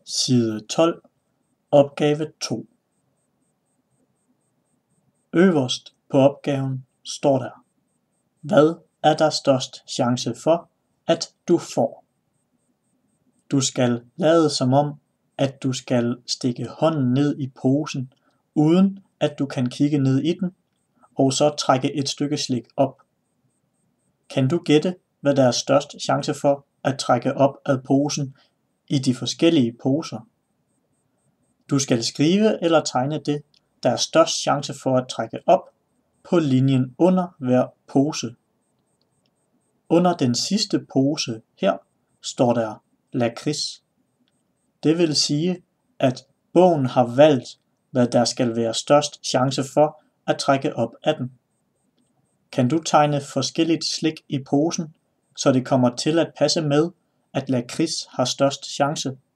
Side 12, opgave 2. Øverst på opgaven står der: Hvad er der størst chance for, at du får? Du skal lade som om, at du skal stikke hånden ned i posen, uden at du kan kigge ned i den, og så trække et stykke slik op. Kan du gætte, hvad der er størst chance for at trække op af posen i de forskellige poser? Du skal skrive eller tegne det, der er størst chance for at trække op, på linjen under hver pose. Under den sidste pose her står der lakrids. Det vil sige, at bogen har valgt, hvad der skal være størst chance for at trække op af den. Kan du tegne forskelligt slik i posen, så det kommer til at passe med, at lakrids har størst chance?